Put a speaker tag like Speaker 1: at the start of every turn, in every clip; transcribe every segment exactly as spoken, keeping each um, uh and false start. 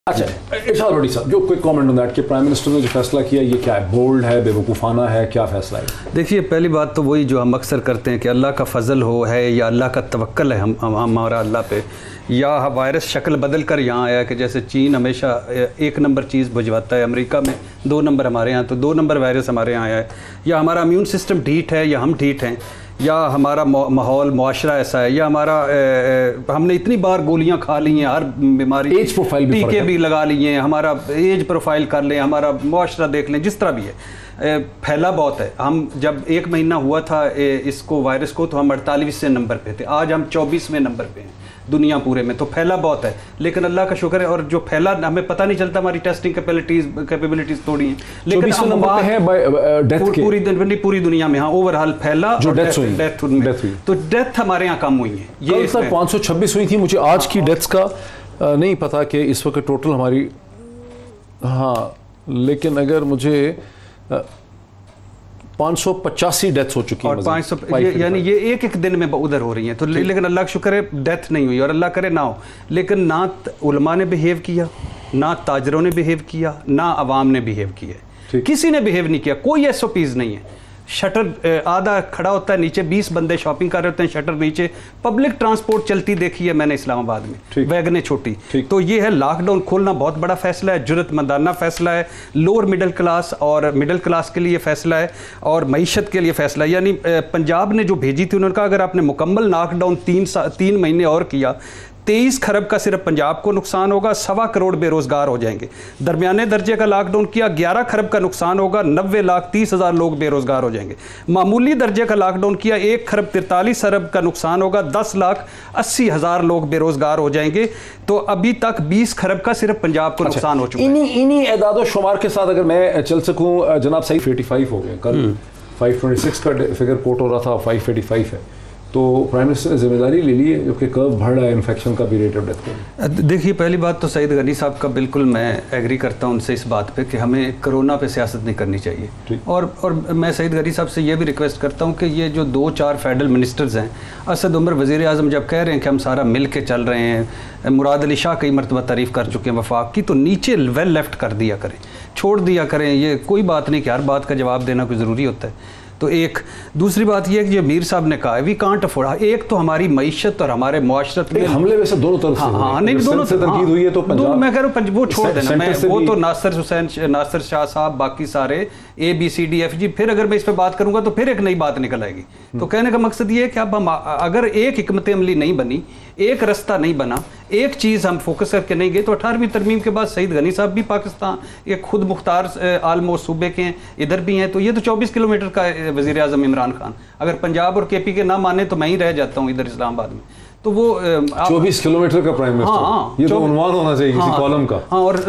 Speaker 1: अच्छा इरशाद भट्टी साहब, जो क्विक कमेंट ऑन दैट कि प्राइम मिनिस्टर ने जो फैसला किया ये क्या है, बोल्ड है, बेवकूफ़ाना है, क्या फैसला है?
Speaker 2: देखिए, पहली बात तो वही जो हम अक्सर करते हैं कि अल्लाह का फजल हो है या अल्लाह का तवक्कल है हम हमारा अल्लाह पे, या वायरस शक्ल बदल कर यहाँ आया कि जैसे चीन हमेशा एक नंबर चीज़ भिजवाता है, अमेरिका में दो नंबर हमारे यहाँ, तो दो नंबर वायरस हमारे यहाँ आया है, या हमारा इम्यून सिस्टम ढीठ है या हम ढीठ हैं, या हमारा माहौल मुआशरा ऐसा है, या हमारा ए, ए, हमने इतनी बार गोलियां खा ली हैं, हर बीमारी
Speaker 1: एज प्रोफाइल
Speaker 2: टीके भी, भी लगा लिए हैं, हमारा एज प्रोफाइल कर लें, हमारा मुआशरा देख लें, जिस तरह भी है फैला बहुत है। हम जब एक महीना हुआ था इसको वायरस को तो हम अड़तालीसवें नंबर पे थे, आज हम चौबीसवें नंबर पे हैं दुनिया पूरे में, तो फैला बहुत है। लेकिन अल्लाह का शुक्र है, और जो फैला हमें पता नहीं चलता, हमारी टेस्टिंग कैपेबिलिटीज कैपेबिलिटीज थोड़ी हैं, लेकिन
Speaker 1: नंबर पे है डेथ के
Speaker 2: पूरी पूरी, पूरी दुनिया में हाँ ओवरऑल फैला
Speaker 1: जो डेथ हुई,
Speaker 2: डेथ हुई, तो डेथ हमारे यहाँ कम हुई है।
Speaker 1: ये सर पाँच सौ छब्बीस हुई थी, मुझे आज की डेथ्स का नहीं पता कि इस वक्त टोटल हमारी, हाँ लेकिन अगर मुझे पाँच सौ पचासी डेथ्स हो चुकी हैं,
Speaker 2: और पाँच सौ यानी ये एक एक दिन में उधर हो रही हैं, तो ले, लेकिन अल्लाह का शुक्र है डेथ नहीं हुई, और अल्लाह करे ना हो। लेकिन ना उलमा ने बिहेव किया, ना ताजरों ने बिहेव किया, ना अवाम ने बिहेव किया, किसी ने बिहेव नहीं किया, कोई एस ओ पीज़ नहीं है। शटर आधा खड़ा होता है नीचे, बीस बंदे शॉपिंग कर रहे होते हैं शटर नीचे, पब्लिक ट्रांसपोर्ट चलती देखी है मैंने इस्लामाबाद में, वैगनें छोटी। तो ये है लॉकडाउन खोलना बहुत बड़ा फैसला है, जुर्रतमंदाना फैसला है, लोअर मिडिल क्लास और मिडिल क्लास के लिए फैसला है, और मईशत के लिए फैसला है। यानी पंजाब ने जो भेजी थी, उन्होंने कहा अगर आपने मुकम्मल लॉकडाउन तीन तीन महीने और किया, तेईस खरब का सिर्फ पंजाब को नुकसान होगा, सवा करोड़ बेरोजगार हो जाएंगे। दरमियाने दर्जे का लॉकडाउन किया, ग्यारह खरब का नुकसान होगा, नब्बे लाख तीस हज़ार लोग बेरोजगार हो जाएंगे। मामूली दर्जे का लॉकडाउन किया, एक खरब तिरतालीस अरब का नुकसान होगा, दस लाख अस्सी हज़ार लोग बेरोजगार हो जाएंगे। तो अभी तक बीस खरब का सिर्फ पंजाब को नुकसान हो चुका है।
Speaker 1: इन्हीं इन्हीं एदादो शुमार के साथ अगर मैं चल सकूँ, जनाब सही एटी फाइव हो गए, कल फाइव ट्वेंटी सिक्स का फिगर कोट हो रहा था, फाइव एटी फाइव है, तो प्राइम मिनिस्टर ने जिम्मेदारी ले ली है जो कि कर्व बढ़ रहा है इन्फेक्शन का भी, रेट ऑफ डेथ का।
Speaker 2: देखिए, पहली बात तो सईद गनी साहब का बिल्कुल मैं एग्री करता हूं उनसे इस बात पे कि हमें कोरोना पे सियासत नहीं करनी चाहिए, और और मैं सईद गनी साहब से ये भी रिक्वेस्ट करता हूं कि ये जो दो चार फेडरल मिनिस्टर्स हैं, असद उमर वज़ीर आज़म जब कह रहे हैं कि हम सारा मिल के चल रहे हैं, मुराद अली शाह कई मरतबा तारीफ़ कर चुके हैं वफाक की, तो नीचे वेल लेफ्ट कर दिया करें, छोड़ दिया करें। ये कोई बात नहीं कि हर बात का जवाब देना कोई ज़रूरी होता है। तो एक दूसरी बात यह है कि जो मीर साहब ने कहा है, वी कांट अफोर्ड, एक तो हमारी मईशत और हमारे मुआशरत में
Speaker 1: हमले वैसे दोनों तरफ से,
Speaker 2: हाँ हाँ नहीं दोनों से तनकीद हुई है, तो पंजाब मैं कह रहा हूँ वो छोड़ देना, मैं वो तो नासिर हुसैन नासिर शाह साहब, बाकी सारे A B C D F G, फिर अगर मैं इस पर बात करूंगा तो फिर एक नई बात निकल आएगी। तो कहने का मकसद ये है कि अब हम अगर एक हिकमत अमली नहीं बनी, एक रास्ता नहीं बना, एक चीज़ हम फोकस करके नहीं गए, तो अठारहवीं तरमीम के बाद सईद गनी साहब भी पाकिस्तान ये खुद मुख्तार आलमोस्ट सूबे के हैं, इधर भी हैं, तो ये तो चौबीस किलोमीटर का वज़ीर आज़म इमरान खान, अगर पंजाब और के पी के ना माने तो मैं ही रह जाता हूँ इधर इस्लामाबाद में। तो वो
Speaker 1: चौबीस किलोमीटर का प्राइम मिनिस्टर, हाँ, ये तो उन्वान होना चाहिए किसी कॉलम का।
Speaker 2: हाँ, और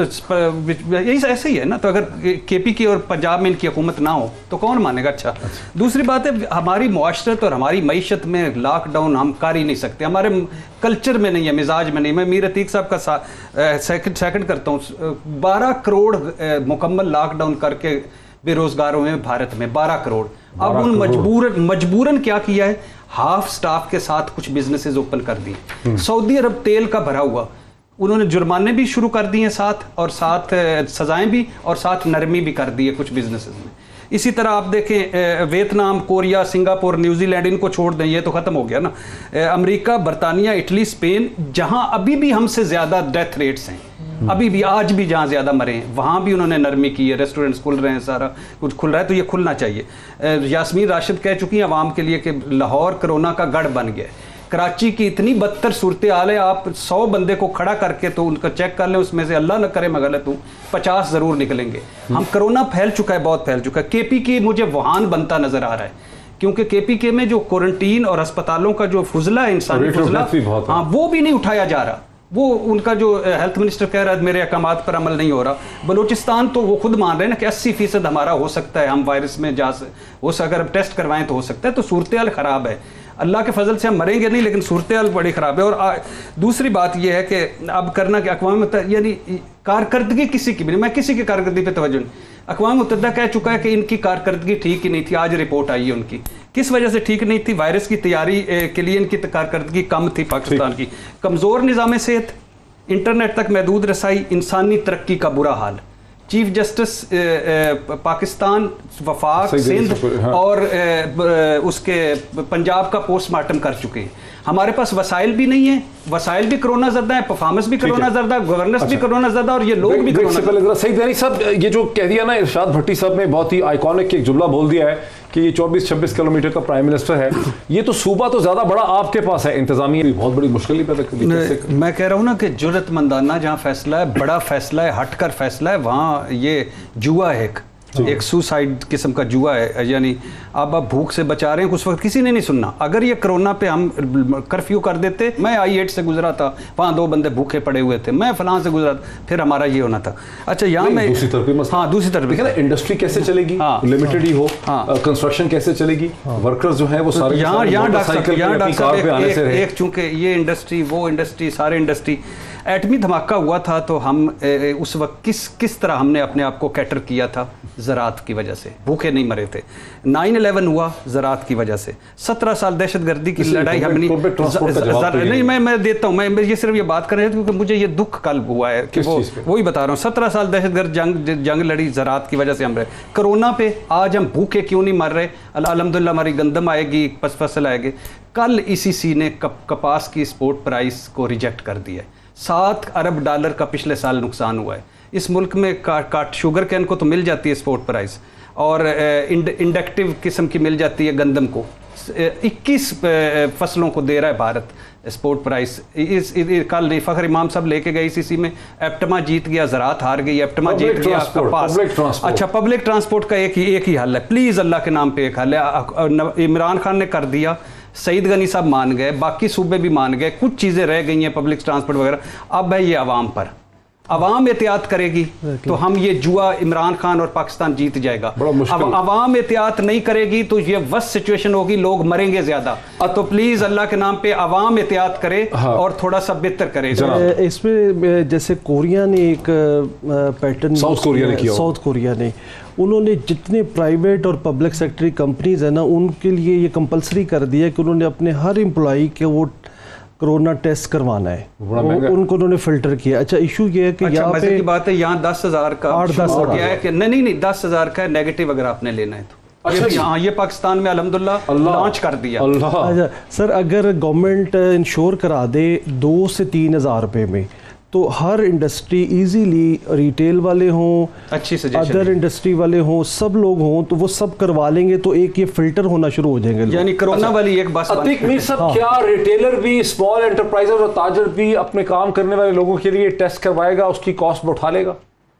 Speaker 2: यही ऐसे ही है ना, तो अगर केपी की और पंजाब में इनकी हुकूमत ना हो तो कौन मानेगा। अच्छा, अच्छा। दूसरी बात है, हमारी मुआशरत और हमारी मईशत में लॉकडाउन हम कर ही नहीं सकते, हमारे कल्चर में नहीं है, मिजाज में नहीं। मैं मीर अतीक साहब का सेकंड सेकंड करता हूँ, बारह करोड़ मुकम्मल लॉकडाउन करके बेरोजगार हुए भारत में, बारह करोड़। अब उन मजबूरन मजबूरन क्या किया है, हाफ स्टाफ के साथ कुछ बिजनेसेस ओपन कर दिए। सऊदी अरब तेल का भरा हुआ, उन्होंने जुर्माने भी शुरू कर दिए साथ, और साथ सजाएं भी, और साथ नरमी भी कर दी है कुछ बिजनेसेस में। इसी तरह आप देखें वियतनाम, कोरिया, सिंगापुर, न्यूजीलैंड, इनको छोड़ दें, ये तो ख़त्म हो गया ना। अमेरिका, बरतानिया, इटली, स्पेन, जहां अभी भी हमसे ज़्यादा डेथ रेट्स हैं, अभी भी आज भी जहाँ ज़्यादा मरे हैं, वहाँ भी उन्होंने नरमी की है, रेस्टोरेंट्स खुल रहे हैं, सारा कुछ खुल रहा है, तो ये खुलना चाहिए। यास्मीन राशिद कह चुकी हैं अवाम के लिए कि लाहौर कोरोना का गढ़ बन गया है। कराची की इतनी बदतर सूरत हाल है, आप सौ बंदे को खड़ा करके तो उनका चेक कर लें, उसमें से अल्लाह न करे मैं गलत हूँ, पचास ज़रूर निकलेंगे। हम कोरोना फैल चुका है, बहुत फैल चुका है। के पी के मुझे वुहान बनता नज़र आ रहा है, क्योंकि के पी के में जो क्वारंटीन और अस्पतालों का जो फुजला है, इंसानी फुजला, हाँ वो भी नहीं उठाया जा रहा। वो उनका जो हेल्थ मिनिस्टर कह रहा है मेरे अहकामात पर अमल नहीं हो रहा। बलूचिस्तान तो वो खुद मान रहे हैं ना कि अस्सी फीसद हमारा हो सकता है, हम वायरस में जा हो अगर हम टेस्ट करवाएं तो हो सकता है। तो सूरत हाल ख़राब है, अल्लाह के फजल से हम मरेंगे नहीं, लेकिन सूरत हाल बड़ी ख़राब है। और आ, दूसरी बात यह है कि अब करना कि अक़वाम मुत्तहिदा यानी कारकर्दगी किसी की भी नहीं, मैं किसी की कारकर्दगी पे तवज्जो नहीं, अक़वाम मुत्तहिदा कह चुका है कि इनकी कारकर्दगी ठीक ही नहीं थी। आज रिपोर्ट आई है उनकी, किस वजह से ठीक नहीं थी, वायरस की तैयारी के लिए इनकी कारकर्दगी कम थी पाकिस्तान की, कमज़ोर निज़ाम सेहत, इंटरनेट तक महदूद रसाई, इंसानी तरक्की का बुरा हाल। चीफ जस्टिस पाकिस्तान, वफाक, सिंध हाँ। और ए, उसके पंजाब का पोस्टमार्टम कर चुके हैं। हमारे पास वसाइल भी नहीं है, वसाइल भी कोरोना ज़दा है, परफॉर्मेंस भी कोरोना ज़दा, गवर्नेंस भी कोरोना ज़दा, और ये लोग भी कोरोना ज़दा।
Speaker 1: सही यानी सब ये जो कह दिया ना इरशाद भट्टी साहब ने, बहुत ही आइकॉनिक एक जुमला बोल दिया है कि ये चौबीस छब्बीस किलोमीटर का प्राइम मिनिस्टर है। ये तो सूबा तो ज्यादा बड़ा आपके पास है, इंतजामिया भी बहुत बड़ी मुश्किल ही पैदा कर दी।
Speaker 2: मैं कह रहा हूँ ना कि जुर्रतमंदाना जहाँ फैसला है, बड़ा फैसला है, हटकर फैसला है, वहाँ ये जुआ है, एक एक सुसाइड किस्म का जुआ है। यानी अब आप भूख से बचा रहे हैं, उस वक्त किसी ने नहीं सुनना। अगर ये कोरोना पे हम कर्फ्यू कर देते, मैं आई एट से गुजरा था, वहाँ दो बंदे भूखे पड़े हुए थे, मैं फलां से गुजरा था, फिर हमारा ये होना था। अच्छा, यहाँ में
Speaker 1: दूसरी तरफ
Speaker 2: हाँ दूसरी तरफ
Speaker 1: ना इंडस्ट्री कैसे चलेगी, हाँ, लिमिटेड ही हो, हाँ, कंस्ट्रक्शन कैसे चलेगी, हाँ, वर्कर्स जो है वो सारे
Speaker 2: यहाँ यहाँ डॉक्टर साहब एक चूंकि ये इंडस्ट्री वो इंडस्ट्री सारे इंडस्ट्री एटमी धमाका हुआ था, तो हम ए, उस वक्त किस किस तरह हमने अपने आप को कैटर किया था, ज़रात की वजह से भूखे नहीं मरे थे। नाइन इलेवन हुआ ज़रात की वजह से, सत्रह साल दहशतगर्दी की लड़ाई हमने नहीं मैं मैं देता हूँ, मैं ये सिर्फ ये बात कर रहे थे क्योंकि मुझे ये दुख कल हुआ है कि वो वही बता रहा हूँ। सत्रह साल दहशतगर्द जंग जंग लड़ी ज़रात की वजह से हम रहे। कोरोना पे आज हम भूखे क्यों नहीं मर रहे? अल्हम्दुलिल्लाह हमारी गंदम आएगी, पस फसल आएगी। कल इसी सी ने कप, कपास की एक्सपोर्ट प्राइस को रिजेक्ट कर दिया। सात अरब डॉलर का पिछले साल नुकसान हुआ है। इस मुल्क में काट काट शुगर कैन को तो मिल जाती है स्पोर्ट प्राइस, और इंड, इंडक्टिव किस्म की मिल जाती है गंदम को। इक्कीस फसलों को दे रहा है भारत स्पोर्ट प्राइस। इस, इस कल नहीं फ़खर इमाम साहब लेके गए इसी में, एप्टमा जीत गया, ज़रात हार गई, एप्टमा जीत गया कपास। अच्छा, पब्लिक ट्रांसपोर्ट का एक ही एक ही हल है, प्लीज़ अल्लाह के नाम पे एक हल है। इमरान खान ने कर दिया, सईद गनी साहब मान गए, बाकी सूबे भी मान गए, कुछ चीज़ें रह गई हैं पब्लिक ट्रांसपोर्ट वगैरह। अब है ये अवाम पर, अवाम एहतियात करेगी तो हम ये जुआ इमरान खान और पाकिस्तान जीत जाएगा। अब अवाम एहतियात नहीं करेगी तो ये वर्स्ट सिचुएशन होगी, लोग मरेंगे ज्यादा। तो प्लीज अल्लाह के नाम पे अवाम एहतियात करे, हाँ, और थोड़ा सा बेहतर करे।
Speaker 3: इसमें जैसे कोरिया ने एक पैटर्न,
Speaker 1: साउथ कोरिया ने किया,
Speaker 3: साउथ कोरिया ने उन्होंने जितने प्राइवेट और पब्लिक सेक्टर कंपनीज है ना, उनके लिए ये कंपलसरी कर दिया कि उन्होंने अपने हर एम्प्लॉई के वो कोरोना टेस्ट करवाना है, उनको उन्होंने फिल्टर किया। अच्छा, इशू ये है कि
Speaker 2: अच्छा,
Speaker 3: यहाँ पे
Speaker 2: की बात है, यहाँ दस हजार का
Speaker 3: आठ दस
Speaker 2: हो गया है कि नहीं नहीं नहीं दस हजार का नेगेटिव अगर आपने लेना है तो। अच्छा, ये, हाँ, ये पाकिस्तान में अल्हम्दुलिल्लाह लॉन्च कर दिया।
Speaker 3: अच्छा सर, अगर गवर्नमेंट इंश्योर करा दे दो से तीन हजार रुपये में, तो हर इंडस्ट्री इजीली, रिटेल वाले हों,
Speaker 2: अच्छी
Speaker 3: अदर इंडस्ट्री वाले हों, सब लोग हों, तो वो सब करवा लेंगे, तो एक ये फिल्टर होना शुरू हो जाएंगे।
Speaker 2: यानी कोरोना वाली एक बस।
Speaker 1: अतीक मीर साहब, हाँ, क्या रिटेलर भी, स्मॉल एंटरप्राइजर और ताजर भी अपने काम करने वाले लोगों के लिए टेस्ट करवाएगा, उसकी कॉस्ट उठा लेगा?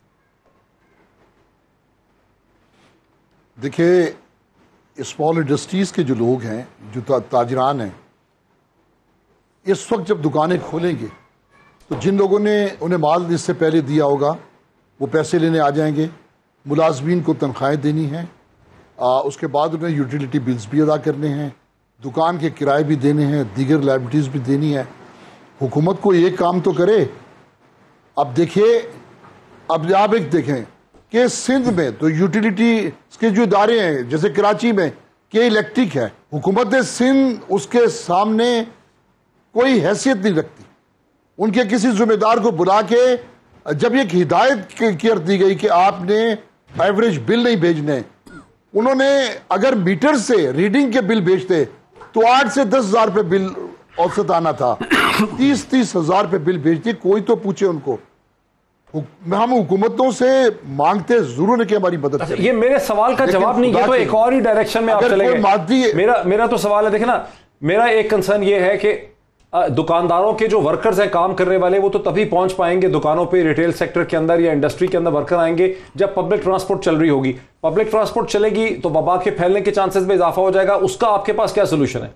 Speaker 4: देखिए, स्मॉल इंडस्ट्रीज के जो लोग हैं, जो ताजरान हैं, इस वक्त जब दुकानें खोलेंगे तो जिन लोगों ने उन्हें माल इससे पहले दिया होगा वो पैसे लेने आ जाएंगे, मुलाजमीन को तनख्वाहें देनी हैं, उसके बाद उन्हें यूटिलिटी बिल्स भी अदा करने हैं, दुकान के किराए भी देने हैं, दीगर लाइबिलिटीज़ भी देनी है। हुकूमत को एक काम तो करे। अब देखिए, अब आप एक देखें कि सिंध में तो यूटिलिटी के जो इदारे हैं, जैसे कराची में के इलेक्ट्रिक है, हुकूमत सिंध उसके सामने कोई हैसियत नहीं रखती। उनके किसी जिम्मेदार को बुला के जब एक हिदायत कर दी गई कि आपने एवरेज बिल नहीं भेजने, उन्होंने अगर मीटर से रीडिंग के बिल भेजते तो आठ से दस हजार रुपये बिल औसत आना था, तीस तीस हजार रुपये बिल भेजते। कोई तो पूछे उनको। हम हुकूमतों से मांगते जरूर है कि हमारी मदद करें।
Speaker 1: ये मेरे सवाल का जवाब नहीं, ये तो एक और ही डायरेक्शन में आप चले गए। मेरा मेरा तो सवाल है, देखे ना, मेरा एक कंसर्न ये है कि दुकानदारों के जो वर्कर्स हैं, काम करने वाले, वो तो तभी पहुंच पाएंगे दुकानों पे, रिटेल सेक्टर के अंदर या इंडस्ट्री के अंदर वर्कर आएंगे जब पब्लिक ट्रांसपोर्ट चल रही होगी। पब्लिक ट्रांसपोर्ट चलेगी तो वबा के फैलने के चांसेस में इजाफा हो जाएगा। उसका आपके पास क्या सोल्यूशन है?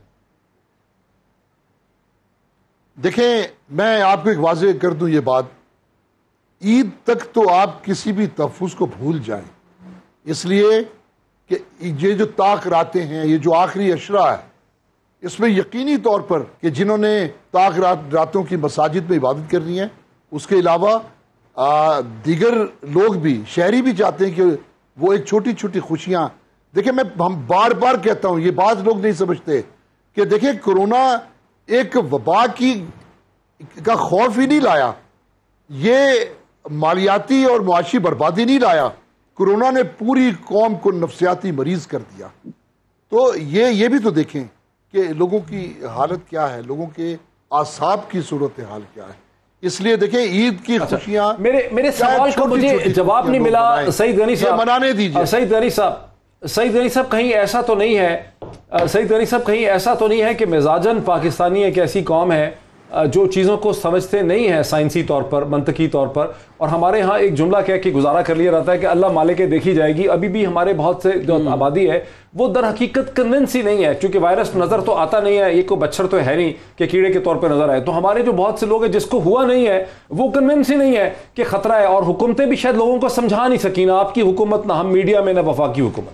Speaker 4: देखें, मैं आपको एक वाज़ेह कर दूं ये बात, ईद तक तो आप किसी भी तहफ़्फ़ुज़ को भूल जाएं, इसलिए कि ये जो ताक रातें हैं, ये जो आखिरी अशरा है, इसमें यकीनी तौर पर कि जिन्होंने ताक रात रातों की मसाजिद में इबादत करनी है, उसके अलावा दीगर लोग भी, शहरी भी चाहते हैं कि वो एक छोटी छोटी खुशियाँ देखिए। मैं हम बार बार कहता हूँ, ये बात लोग नहीं समझते कि देखिए, कोरोना एक वबा की का खौफ ही नहीं लाया, ये मालियाती और मुआशी बर्बादी नहीं लाया, कोरोना ने पूरी कौम को नफ्सियाती मरीज कर दिया। तो ये ये भी तो देखें कि लोगों की हालत क्या है, लोगों के आसाब की सूरत हाल क्या है। इसलिए देखें ईद की
Speaker 1: अच्छा,
Speaker 4: खुशियां,
Speaker 1: मेरे मेरे सवाल का मुझे जवाब नहीं मिला सईद गनी साहब,
Speaker 4: मनाने दीजिए।
Speaker 1: सईद गनी साहब सईद गनी साहब कहीं ऐसा तो नहीं है सईद गनी साहब कहीं ऐसा तो नहीं है कि मिजाजन पाकिस्तानी एक ऐसी कौम है जो चीज़ों को समझते नहीं है साइंसी तौर पर, मंतकी तौर पर, और हमारे यहाँ एक जुमला कह के गुजारा कर लिया रहता है कि अल्लाह मालिक देखी जाएगी। अभी भी हमारे बहुत से जो आबादी है वो दर हकीकत कन्विंस ही नहीं है, क्योंकि वायरस नज़र तो आता नहीं है, ये कोई बच्छर तो है नहीं कि कीड़े के तौर पर नजर आए। तो हमारे जो बहुत से लोग हैं जिसको हुआ नहीं है वो कन्विंस ही नहीं है कि खतरा है, और हुकूमतें भी शायद लोगों को समझा नहीं सकी, ना आपकी हुकूमत, ना हम मीडिया में, ना वफाकी हुकूमत।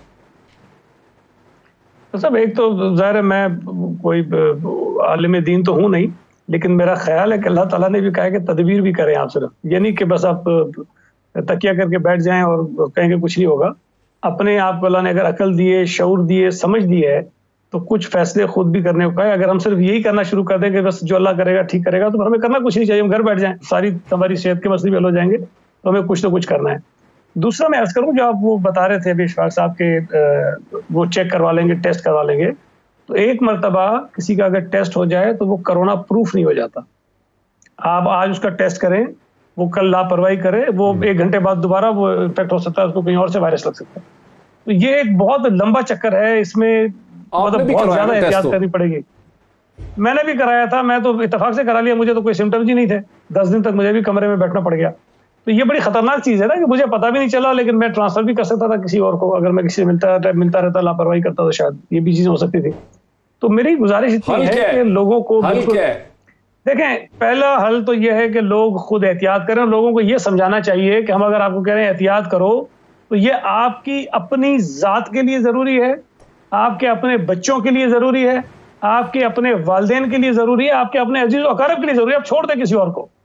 Speaker 5: सब एक तो ज़ाहिर है मैं कोई आलिम दीन तो हूँ नहीं, लेकिन मेरा ख्याल है कि अल्लाह ताला ने भी कहा है कि तदबीर भी करें आप सिर्फ, ये नहीं कि बस आप तकिया करके बैठ जाएं और कहेंगे कुछ नहीं होगा। अपने आप को अल्लाह ने अगर अकल दिए, शऊर दिए, समझ दी है, तो कुछ फैसले खुद भी करने को कहा है। अगर हम सिर्फ यही करना शुरू कर दें कि बस जो अल्लाह करेगा ठीक करेगा, तो हमें करना कुछ नहीं चाहिए, हम घर बैठ जाएं, सारी हमारी सेहत के मसले भी हल हो जाएंगे। तो हमें कुछ तो कुछ करना है। दूसरा मैं अर्ज करूँ, जो आप वो बता रहे थे अभी इशफाक साहब के वो चेक करवा लेंगे, टेस्ट करवा लेंगे, तो एक मरतबा किसी का अगर टेस्ट हो जाए तो वो कोरोना प्रूफ नहीं हो जाता। आप आज उसका टेस्ट करें, वो कल लापरवाही करे, वो एक घंटे बाद दोबारा वो इन्फेक्ट हो सकता है, उसको कहीं और से वायरस लग सकता है। तो ये एक बहुत लंबा चक्कर है, इसमें मतलब बहुत ज्यादा एहतियात करनी पड़ेगी। मैंने भी कराया था, मैं तो इत्तेफाक से करा लिया, मुझे तो कोई सिम्टम्स ही नहीं थे। दस दिन तक मुझे भी कमरे में बैठना पड़ गया। तो ये बड़ी खतरनाक चीज है ना कि मुझे पता भी नहीं चला, लेकिन मैं ट्रांसफर भी कर सकता था किसी और को। अगर मैं किसी से मिलता मिलता रहता, लापरवाही करता, तो शायद ये भी चीज हो सकती थी। तो मेरी गुजारिश इतनी है कि लोगों को बिल्कुल देखें, पहला हल तो यह है कि लोग खुद एहतियात करें। लोगों को यह समझाना चाहिए कि हम अगर आपको कह रहे हैं एहतियात करो, तो ये आपकी अपनी जात के लिए जरूरी है, आपके अपने बच्चों के लिए जरूरी है, आपके अपने वालिदैन के लिए जरूरी है, आपके अपने अजीज और अकारिब के लिए जरूरी है। आप छोड़ दें किसी और को।